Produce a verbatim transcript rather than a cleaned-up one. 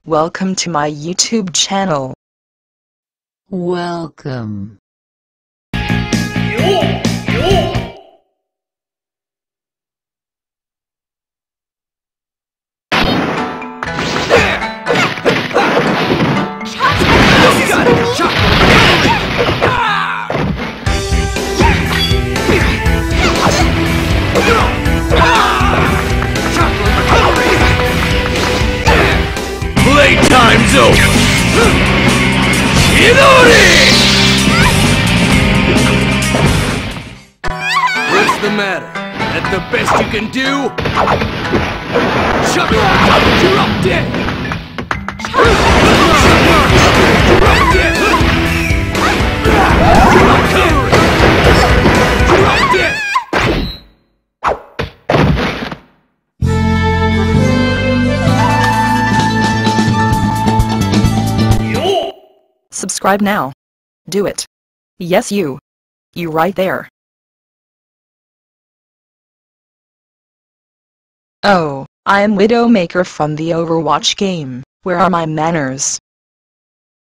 Welcome to my YouTube channel. Welcome. Playtime's over! Chidori! What's the matter? That the best you can do? Chuck! You're up dead! You're up dead! You're up dead! You're up dead! Subscribe now. Do it. Yes, you. You right there. Oh, I am Widowmaker from the Overwatch game. Where are my manners?